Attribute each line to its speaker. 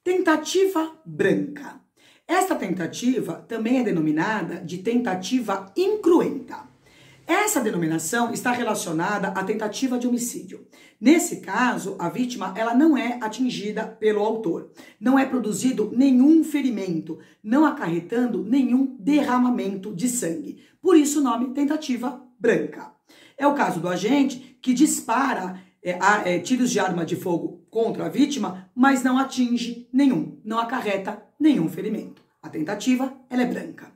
Speaker 1: Tentativa branca. Esta tentativa também é denominada de tentativa incruenta. Essa denominação está relacionada à tentativa de homicídio. Nesse caso, a vítima ela não é atingida pelo autor. Não é produzido nenhum ferimento, não acarretando nenhum derramamento de sangue. Por isso o nome tentativa branca. É o caso do agente que dispara tiros de arma de fogo contra a vítima, mas não atinge nenhum, não acarreta nenhum ferimento. A tentativa ela é branca.